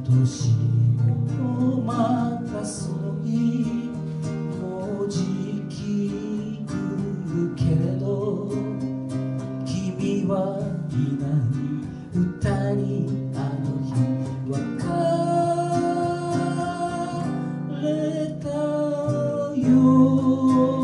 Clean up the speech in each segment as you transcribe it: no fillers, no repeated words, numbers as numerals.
年もまたその日もうじき来るけれど君はいない二人あの日別れたよ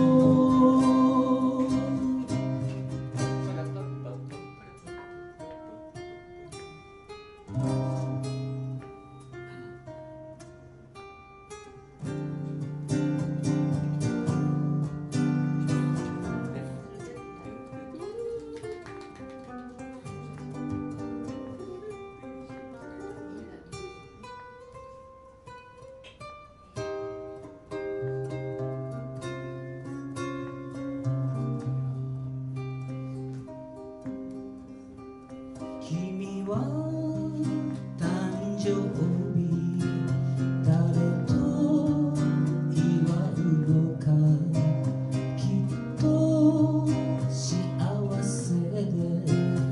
君は誕生日誰と祝うのかきっと幸せで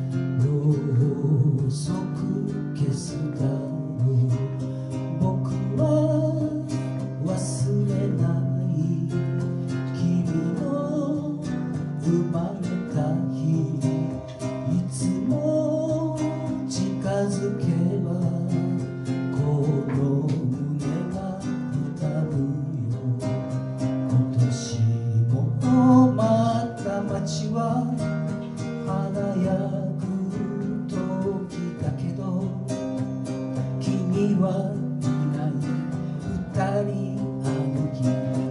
ろうそく消すだろう僕は忘れない君の生まれた日いつも近づけばこの胸が歌うよ今年もまた街は華やぐ時だけど君はいない二人あの日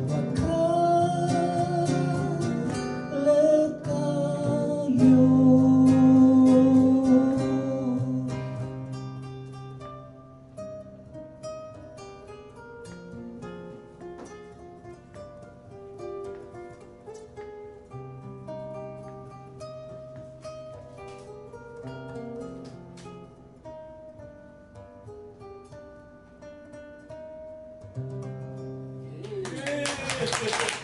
別れたよ Yes.